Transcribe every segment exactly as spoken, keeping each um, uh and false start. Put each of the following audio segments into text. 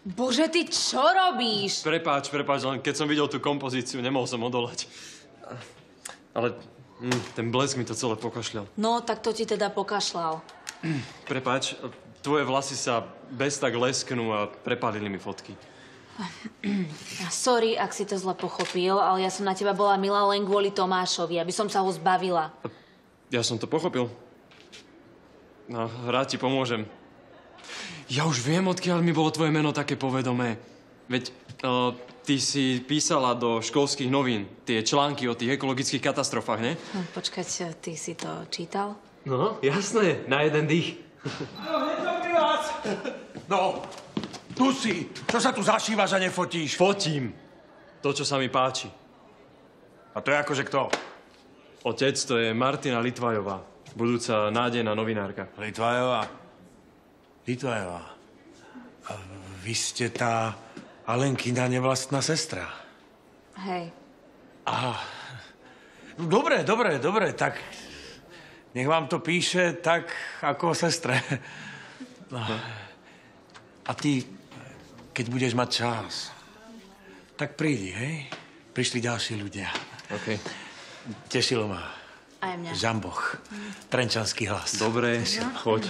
Bože, ty čo robíš? Prepáč, prepáč, len keď som videl tú kompozíciu, nemohol som odolať. Ale hm, ten blesk mi to celé pokašľal. No, tak to ti teda pokašľal. Prepáč, tvoje vlasy sa bez tak lesknú a prepálili mi fotky. Sorry, ak si to zle pochopil, ale ja som na teba bola milá len kvôli Tomášovi, aby som sa ho zbavila. Ja som to pochopil. No, rád ti pomôžem. Ja už viem, odkiaľ mi bolo tvoje meno také povedomé. Veď uh, ty si písala do školských novín tie články o tých ekologických katastrofách, ne? No, počkať, ty si to čítal? No, jasné, na jeden dých. No, je to pri vás. No, tu si. Čo sa tu zašívaš a nefotíš? Fotím. To, čo sa mi páči. A to je akože kto? Otec, to je Martina Litvajová, budúca nádejná novinárka. Litvajová. Litvajová. A vy ste tá Alenkina nevlastná sestra. Hej. Aha. No, dobre, dobre, dobre, tak nech vám to píše tak ako o sestre. No. A ty, keď budeš mať čas, tak prídi, hej? Prišli ďalší ľudia. OK. Tešilo ma. Aj mňa. Žamboch. Trenčanský hlas. Dobre, choď.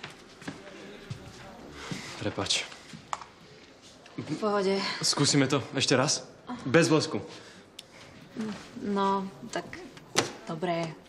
Prepač. V pohode. Skúsime to ešte raz? Bez blesku. No, tak dobre.